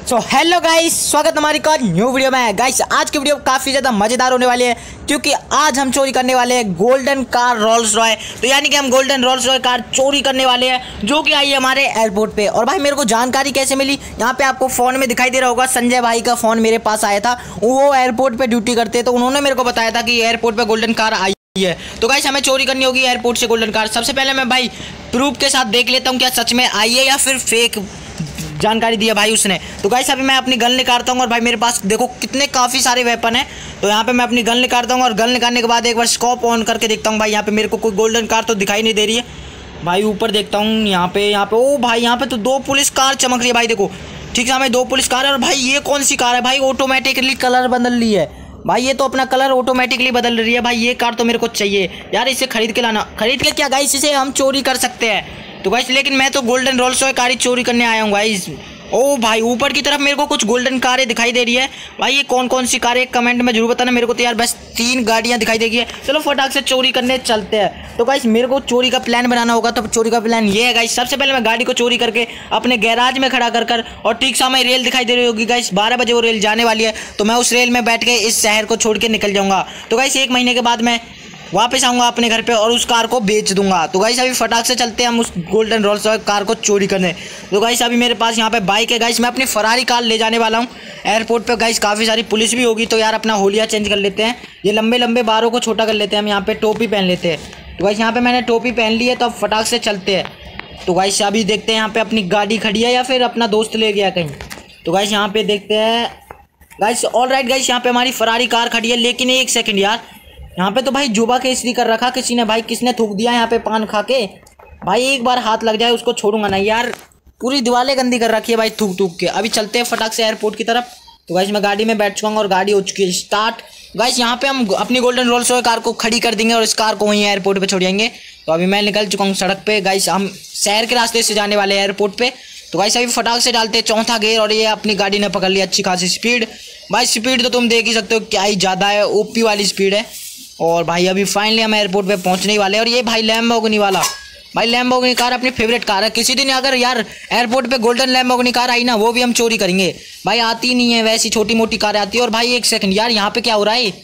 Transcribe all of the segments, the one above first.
So hello guys, स्वागत हमारी एक और न्यू वीडियो में। गाइस आज की वीडियो काफ़ी ज़्यादा मज़ेदार होने वाली है क्योंकि आज हम चोरी करने वाले हैं गोल्डन कार रोल्स रॉय। तो यानी कि हम गोल्डन रोल्स रॉय कार चोरी करने वाले हैं जो कि आई है हमारे एयरपोर्ट पे। और भाई मेरे को जानकारी कैसे मिली, यहाँ पे आपको फ़ोन में दिखाई दे रहा होगा, संजय भाई का फ़ोन मेरे पास आया था। वो एयरपोर्ट पर ड्यूटी करते हैं तो उन्होंने मेरे को बताया था कि एयरपोर्ट पर गोल्डन कार आई है। तो गाइस हमें चोरी करनी होगी एयरपोर्ट से गोल्डन कार। सबसे पहले मैं भाई प्रूफ के साथ देख लेता हूँ क्या सच में आई है या फिर फेक जानकारी दी है भाई उसने। तो गाइस अभी मैं अपनी गन निकालता हूँ और भाई मेरे पास देखो कितने काफ़ी सारे वेपन है। तो यहाँ पे मैं अपनी गन निकालता हूँ और गन निकालने के बाद एक बार स्कोप ऑन करके देखता हूँ। भाई यहाँ पे मेरे को कोई गोल्डन कार तो दिखाई नहीं दे रही है। भाई ऊपर देखता हूँ, यहाँ पे ओ भाई यहाँ पे तो 2 पुलिस कार चमक रही है भाई। देखो ठीक है, हमें 2 पुलिस कार है। और भाई ये कौन सी कार है भाई, ऑटोमेटिकली कलर बदल ली है भाई। ये तो अपना कलर ऑटोमेटिकली बदल रही है भाई। ये कार तो मेरे को चाहिए यार, इसे खरीद के लाना। खरीद के क्या गाइस, इसे हम चोरी कर सकते हैं। तो गाइस लेकिन मैं तो गोल्डन रोल्स रॉय कार ही चोरी करने आया हूँ गाइस। ओ भाई ऊपर की तरफ मेरे को कुछ गोल्डन कारें दिखाई दे रही है भाई। ये कौन कौन सी कारें कमेंट में जरूर बताना मेरे को। तो यार बस 3 गाड़ियां दिखाई देगी। चलो फटाक से चोरी करने चलते हैं। तो गाइस मेरे को चोरी का प्लान बनाना होगा। तो चोरी का प्लान ये है गाइस, सबसे पहले मैं गाड़ी को चोरी करके अपने गैराज में खड़ा कर और ठीक सामने रेल दिखाई दे रही होगी गाइस। 12 बजे वो रेल जाने वाली है तो मैं उस रेल में बैठ के इस शहर को छोड़ के निकल जाऊँगा। तो गाइस 1 महीने के बाद मैं वापस आऊँगा अपने घर पे और उस कार को बेच दूंगा। तो गाइस अभी फटाक से चलते हैं हम उस गोल्डन रोल्स रॉय कार को चोरी करने। तो गाइस अभी मेरे पास यहाँ पे बाइक है गाइस, मैं अपनी फरारी कार ले जाने वाला हूँ एयरपोर्ट पे। गाइस काफ़ी सारी पुलिस भी होगी तो यार अपना होलिया चेंज कर लेते हैं। ये लंबे लंबे बारों को छोटा कर लेते हैं हम। यहाँ पे टोपी पहन लेते हैं। तो गाइस यहाँ पे मैंने टोपी पहन ली है तो अब फटाक से चलते हैं। तो गाइस अभी देखते हैं यहाँ पे अपनी गाड़ी खड़ी है या फिर अपना दोस्त ले गया कहीं। तो गाइस यहाँ पे देखते हैं गाइस। ऑल राइट गाइस, यहाँ पे हमारी फरारी कार खड़ी है। लेकिन 1 सेकंड यार, यहाँ पे तो भाई जुबा केसरी कर रखा किसी ने भाई। किसने थूक दिया यहाँ पे पान खा के भाई। एक बार हाथ लग जाए उसको छोड़ूंगा नहीं यार। पूरी दीवारें गंदी कर रखी है भाई थूक थूक के। अभी चलते हैं फटाक से एयरपोर्ट की तरफ। तो गाइस मैं गाड़ी में बैठ चुका हूँ और गाड़ी हो चुकी है स्टार्ट। गाइस यहाँ पे हम अपनी गोल्डन रोल्स रॉय कार को खड़ी कर देंगे और इस कार को वहीं एयरपोर्ट पे छोड़ जाएंगे। तो अभी मैं निकल चुका हूँ सड़क पे। गाइस हम शहर के रास्ते से जाने वाले हैं एयरपोर्ट पे। तो गाइस अभी फटाक से डालते हैं 4था गियर और ये अपनी गाड़ी ने पकड़ लिया अच्छी खासी स्पीड। भाई स्पीड तो तुम देख ही सकते हो क्या ही ज़्यादा है, ओपी वाली स्पीड है। और भाई अभी फाइनली हम एयरपोर्ट पे पहुंचने ही वाले हैं। और ये भाई लैम्बोर्गिनी वाला भाई, लैम्बोर्गिनी कार अपनी फेवरेट कार है। किसी दिन अगर यार एयरपोर्ट पे गोल्डन लैम्बोर्गिनी कार आई ना, वो भी हम चोरी करेंगे भाई। आती नहीं है वैसी छोटी मोटी कार आती है। और भाई 1 सेकंड यार, यहाँ पे क्या हो रहा है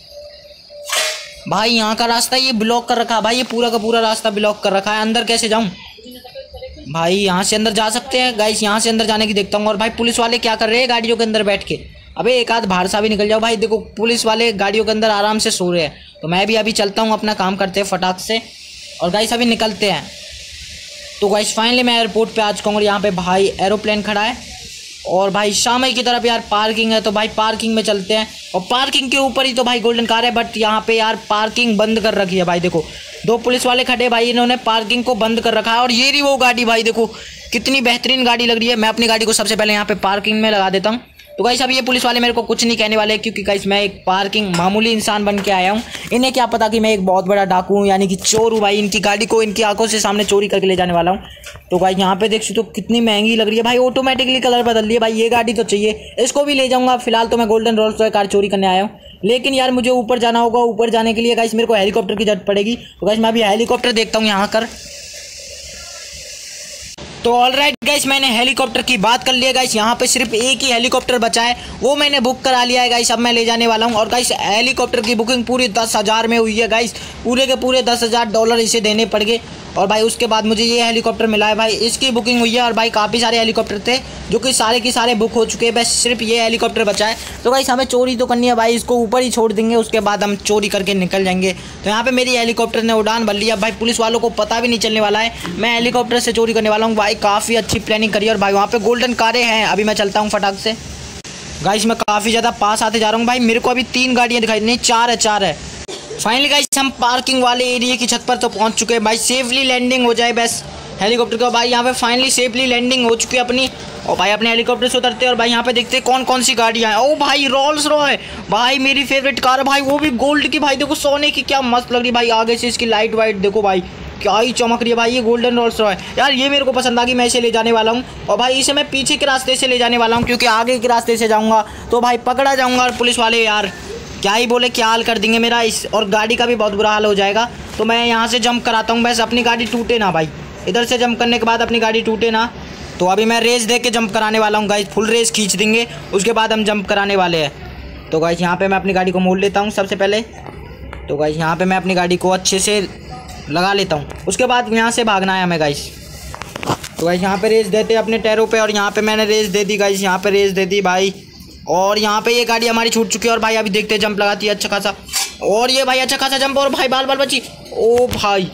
भाई। यहाँ का रास्ता ये ब्लॉक कर रखा है भाई। ये पूरा का पूरा रास्ता ब्लॉक कर रखा है। अंदर कैसे जाऊँ भाई? यहाँ से अंदर जा सकते हैं गाइस। यहाँ से अंदर जाने की देखता हूँ। और भाई पुलिस वाले क्या कर रहे हैं गाड़ियों के अंदर बैठ के। अबे एक आध बाहर सा भी निकल जाओ भाई। देखो पुलिस वाले गाड़ियों के अंदर आराम से सो रहे हैं। तो मैं भी अभी चलता हूँ, अपना काम करते हैं फटाक से। और गाइस अभी निकलते हैं। तो गाइस फाइनली मैं एयरपोर्ट पे आ चुका हूँ और यहाँ पे भाई एरोप्लेन खड़ा है। और भाई शाम की तरफ यार पार्किंग है तो भाई पार्किंग में चलते हैं। और पार्किंग के ऊपर ही तो भाई गोल्डन कार है, बट यहाँ पे यार पार्किंग बंद कर रखी है भाई। देखो 2 पुलिस वाले खड़े भाई, इन्होंने पार्किंग को बंद कर रखा है। और ये रही वो गाड़ी भाई, देखो कितनी बेहतरीन गाड़ी लग रही है। मैं अपनी गाड़ी को सबसे पहले यहाँ पे पार्किंग में लगा देता हूँ। तो गाइस अब ये पुलिस वाले मेरे को कुछ नहीं कहने वाले क्योंकि गाइस मैं एक पार्किंग मामूली इंसान बन के आया हूँ। इन्हें क्या पता कि मैं एक बहुत बड़ा डाकू हूँ, यानी कि चोर हूँ भाई। इनकी गाड़ी को इनकी आंखों से सामने चोरी करके ले जाने वाला हूँ। तो गाइस यहाँ पे देख सकते हो कितनी महंगी लग रही है भाई। ऑटोमेटिकली कलर बदल रही है भाई। ये गाड़ी तो चाहिए, इसको भी ले जाऊँगा। फिलहाल तो मैं गोल्डन रोल्स रॉय कार चोरी करने आया हूँ। लेकिन यार मुझे ऊपर जाना होगा। ऊपर जाने के लिए गाइस मेरे को हेलीकॉप्टर की जरूरत पड़ेगी। तो गाइस मैं अभी हेलीकॉप्टर देखता हूँ यहाँ कर। तो ऑल राइट गाइस, मैंने हेलीकॉप्टर की बात कर लिया गाइस। यहाँ पे सिर्फ एक ही हेलीकॉप्टर बचा है, वो मैंने बुक करा लिया है गाइस। अब मैं ले जाने वाला हूँ। और गाइस हेलीकॉप्टर की बुकिंग पूरी 10,000 में हुई है गाइस। पूरे के पूरे $10,000 इसे देने पड़ गए। और भाई उसके बाद मुझे ये हेलीकॉप्टर मिला है भाई, इसकी बुकिंग हुई है। और भाई काफ़ी सारे हेलीकॉप्टर थे जो कि सारे के सारे बुक हो चुके हैं, बस सिर्फ ये हेलीकॉप्टर बचा है। तो गाइस हमें चोरी तो करनी है भाई, इसको ऊपर ही छोड़ देंगे, उसके बाद हम चोरी करके निकल जाएंगे। तो यहाँ पे मेरी हेलीकॉप्टर ने उड़ान भर लिया भाई। पुलिस वालों को पता भी नहीं चलने वाला है मैं हेलीकॉप्टर से चोरी करने वाला हूँ भाई। काफ़ी अच्छी प्लानिंग करी। और भाई वहाँ पे गोल्डन कारें हैं। अभी मैं चलता हूँ फटाक से गाइस। मैं काफ़ी ज़्यादा पास आते जा रहा हूँ भाई। मेरे को अभी 3 गाड़ियाँ दिखाई नहीं, 4 है। फाइनली गाइस हम पार्किंग वाले एरिया की छत पर तो पहुंच चुके हैं भाई। सेफली लैंडिंग हो जाए बस हेलीकॉप्टर का भाई। यहाँ पे फाइनली सेफली लैंडिंग हो चुकी है अपनी। और भाई अपने हेलीकॉप्टर से उतरते हैं और भाई यहाँ पे देखते हैं कौन कौन सी गाड़ियाँ हैं। ओ भाई रोल्स रॉय भाई, मेरी फेवरेट कार है भाई, वो भी गोल्ड की भाई। देखो सोने की, क्या मस्त लग रही है भाई। आगे से इसकी लाइट वाइट देखो भाई, क्या ही चमक रही है भाई। ये गोल्डन रोल्स रॉय यार, ये मेरे को पसंद आ गई। मैं इसे ले जाने वाला हूँ। और भाई इसे मैं पीछे के रास्ते से ले जाने वाला हूँ क्योंकि आगे के रास्ते से जाऊँगा तो भाई पकड़ा जाऊँगा। और पुलिस वाले यार क्या ही बोले, क्या हाल कर देंगे मेरा इस, और गाड़ी का भी बहुत बुरा हाल हो जाएगा। तो मैं यहाँ से जंप कराता हूँ, बस अपनी गाड़ी टूटे ना भाई। इधर से जंप करने के बाद अपनी गाड़ी टूटे ना। तो अभी मैं रेस दे के जंप कराने वाला हूँ गाइस, फुल रेस खींच देंगे, उसके बाद हम जंप कराने वाले हैं। तो गाइस यहाँ पे मैं अपनी गाड़ी को मोड़ लेता हूँ सबसे पहले। तो गाइस यहाँ पे मैं अपनी गाड़ी को अच्छे से लगा लेता हूँ, उसके बाद यहाँ से भागना है हमें गाइस। तो गाइस यहाँ पे रेस देते अपने टायरों पे, और यहाँ पे मैंने रेस दे दी गाइस, यहाँ पे रेस दे दी भाई। और यहाँ पे ये गाड़ी हमारी छूट चुकी है और भाई अभी देखते हैं, जंप लगाती है अच्छा खासा, और ये भाई अच्छा खासा जंप, और भाई बाल बाल बची। ओ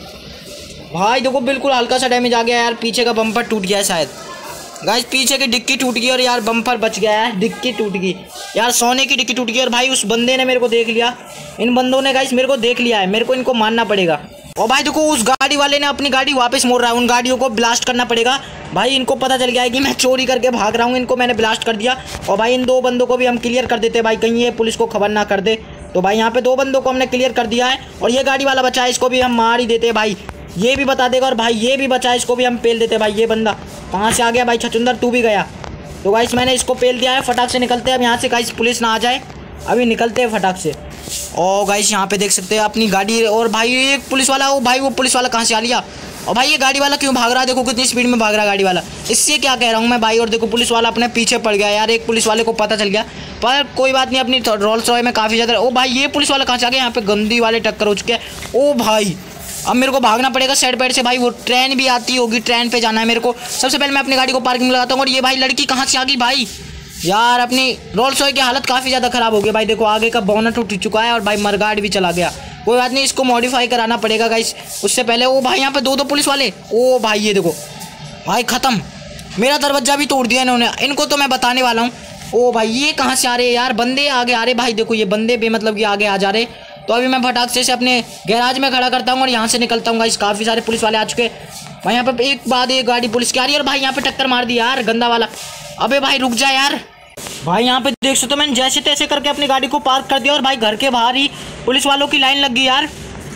भाई देखो बिल्कुल हल्का सा डैमेज आ गया यार, पीछे का बम्पर टूट गया है शायद गाइस, पीछे की डिक्की टूट गई और यार बम्पर बच गया है, डिक्की टूट गई यार, सोने की डिक्की टूट गई। और भाई उस बंदे ने मेरे को देख लिया, इन बंदों ने गाइस मेरे को देख लिया है, मेरे को इनको मारना पड़ेगा। और भाई देखो उस गाड़ी वाले ने अपनी गाड़ी वापस मोड़ रहा है, उन गाड़ियों को ब्लास्ट करना पड़ेगा भाई, इनको पता चल गया है कि मैं चोरी करके भाग रहा हूँ, इनको मैंने ब्लास्ट कर दिया। और भाई इन 2 बंदों को भी हम क्लियर कर देते भाई, कहीं ये पुलिस को खबर ना कर दे। तो भाई यहाँ पे 2 बंदों को हमने क्लियर कर दिया है, और ये गाड़ी वाला बचा है, इसको भी हम मार ही देते भाई, ये भी बता देगा। और भाई ये भी बचा है, इसको भी हम पेल देते भाई। ये बंदा कहाँ से आ गया भाई, छचुंदर तू भी गया। तो गाइस मैंने इसको पेल दिया है, फटाक से निकलते हैं अब यहाँ से गाइस, पुलिस ना आ जाए, अभी निकलते हैं फटाक से। और गाइस यहाँ पे देख सकते हैं अपनी गाड़ी, और भाई एक पुलिस वाला, ओ भाई वो पुलिस वाला कहाँ से आ लिया, और भाई ये गाड़ी वाला क्यों भाग रहा है, देखो कितनी स्पीड में भाग रहा है गाड़ी वाला, इससे क्या कह रहा हूँ मैं भाई। और देखो पुलिस वाला अपने पीछे पड़ गया यार, एक पुलिस वाले को पता चल गया, पर कोई बात नहीं, अपनी रोल्स रॉय में काफ़ी ज़्यादा। ओ भाई ये पुलिस वाला कहाँ से आ गया, यहाँ पे गंदी वाले टक्कर हो चुके हैं। ओ भाई अब मेरे को भागना पड़ेगा साइड पैड से भाई, वो ट्रेन भी आती होगी, ट्रेन पे जाना है मेरे को। सबसे पहले मैं अपनी गाड़ी को पार्किंग में लगाता हूँ। और ये भाई लड़की कहाँ से आ गई भाई, यार अपनी रोल्स रॉय की हालत काफ़ी ज़्यादा ख़राब हो गई भाई, देखो आगे का बोनट उठ चुका है, और भाई मरगार्ड भी चला गया। कोई बात नहीं, इसको मॉडिफाई कराना पड़ेगा गाइस उससे पहले। ओ भाई यहाँ पे 2 पुलिस वाले, ओ भाई ये देखो भाई ख़त्म, मेरा दरवाजा भी तोड़ दिया इन्होंने, इनको तो मैं बताने वाला हूँ। ओ भाई ये कहाँ से आ रहे यार, बंदे आगे आ रहे भाई, देखो ये बंदे बेमतलब कि आगे आ जा रहे। तो अभी मैं फटाक से अपने गैराज में खड़ा करता हूँ और यहाँ से निकलता हूँ गाइस, काफ़ी सारे पुलिस वाले आ चुके भाई। यहाँ पे एक बाद एक गाड़ी पुलिस की आ रही है, और भाई यहाँ पे टक्कर मार दी यार गंदा वाला। अबे भाई रुक जा यार, भाई यहाँ पे देख सकते हो मैंने जैसे तैसे करके अपनी गाड़ी को पार्क कर दिया, और भाई घर के बाहर ही पुलिस वालों की लाइन लग गई यार।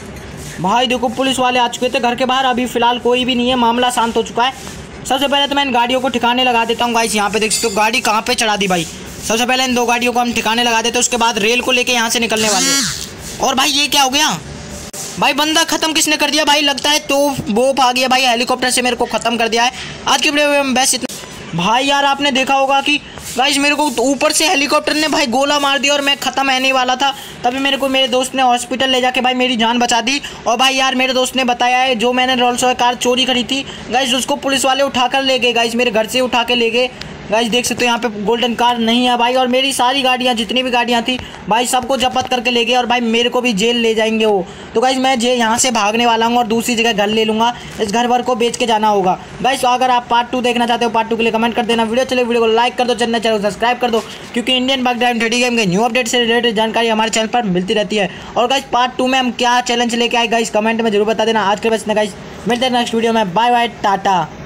भाई देखो पुलिस वाले आ चुके थे घर के बाहर, अभी फिलहाल कोई भी नहीं है, मामला शांत हो चुका है। सबसे पहले तो मैं इन गाड़ियों को ठिकाने लगा देता हूँ गाइस। यहाँ पे देख सकते हो गाड़ी कहाँ पे चढ़ा दी भाई। सबसे पहले इन 2 गाड़ियों को हम ठिकाने लगा देते हैं, उसके बाद रेल को लेके यहाँ से निकलने वाले हैं। और भाई ये क्या हो गया भाई, बंदा खत्म किसने कर दिया भाई, लगता है तो बोप आ गया भाई, हेलीकॉप्टर से मेरे को खत्म कर दिया है। आज की वीडियो में बस इतना भाई। यार आपने देखा होगा कि गाइस मेरे को ऊपर से हेलीकॉप्टर ने भाई गोला मार दिया, और मैं ख़त्म रहने वाला था, तभी मेरे को मेरे दोस्त ने हॉस्पिटल ले जाके भाई मेरी जान बचा दी। और भाई यार मेरे दोस्त ने बताया है, जो मैंने रोल्स रॉय कार चोरी करी थी गाइस, उसको पुलिस वाले उठाकर ले गए गाइस, मेरे घर से उठा के ले गए गाइस। देख सकते हो यहाँ पे गोल्डन कार नहीं है भाई, और मेरी सारी गाड़ियाँ जितनी भी गाड़ियाँ थी भाई सबको जब्त करके ले गए, और भाई मेरे को भी जेल ले जाएंगे वो। तो गाइस मैं यहाँ से भागने वाला हूँ और दूसरी जगह घर ले लूँगा, इस घर भर को बेच के जाना होगा गाइस। अगर आप पार्ट 2 देखना चाहते हो, पार्ट 2 के लिए कमेंट कर देना। वीडियो को लाइक कर दो, चैनल को सब्सक्राइब कर दो, क्योंकि इंडियन बग ड्राइव 30 गेम के न्यू अपडेट से रिलेटेड जानकारी हमारे चैनल पर मिलती रहती है। और गाइस पार्ट 2 में हम क्या चैलेंज लेके आए गाइस, कमेंट में जरूर बता देना। आज के बस गाइस मिलते हैं नेक्स्ट वीडियो में, बाय बाय टाटा।